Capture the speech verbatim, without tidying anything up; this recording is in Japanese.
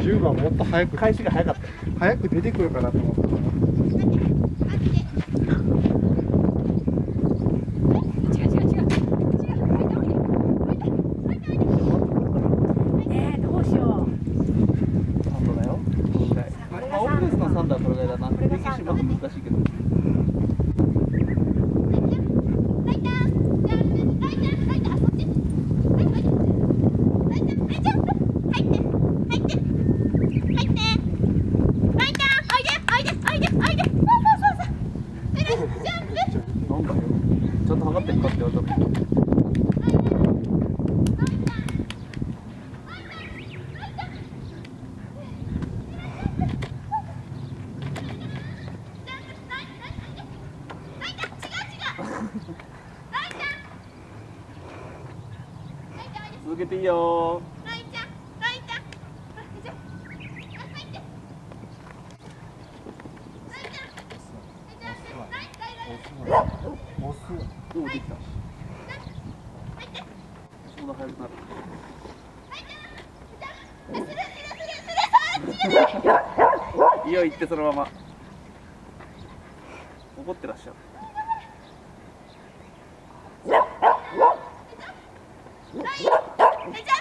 じゅうばんもっと早く開始が早かった。 早く出てくるかなと思ったから。 ちょっと測ってるかって言われたの。続けていいよー。おお、できた。そんな速くなる。いいよ、行ってそのまま。怒ってらっしゃる。